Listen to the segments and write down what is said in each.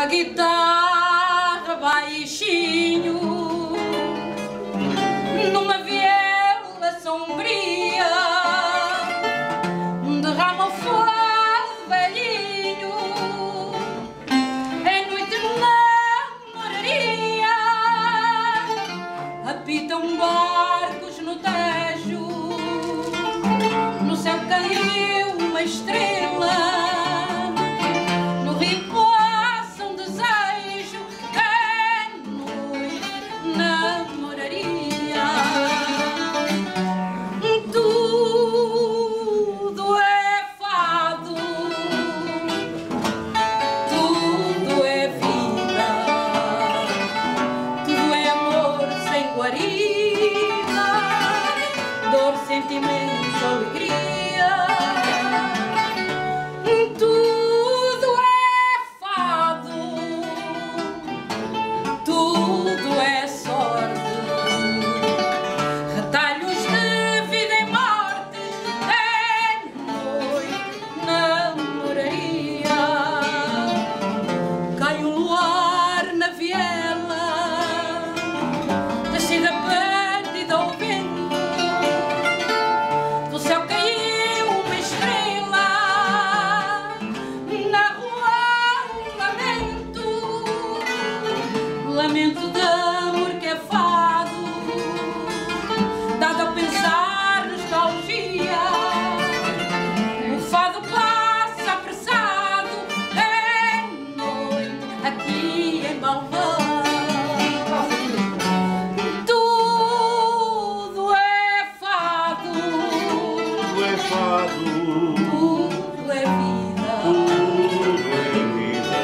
a guitarra baixinho, numa viela sombria, derrama o fado velhinho, é noite na moraria, apitam barcos no Tejo, no céu caiu uma estrela. Dor, sentimento, alegria, tudo é fado, tudo é sorte, retalhos de vida e morte, é noite na moraria, cai o luar na viela, descida perdida ao vento. Lamento de amor que é fado, dado a pensar nostalgia. O fado passa apressado, é noite aqui em Balvão. Tudo é fado, tudo é fado, tudo é vida, tudo é vida.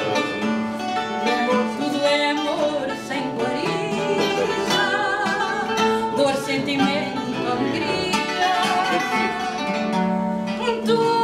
Tudo é amor sem guarida, dor, sentimento, alegria.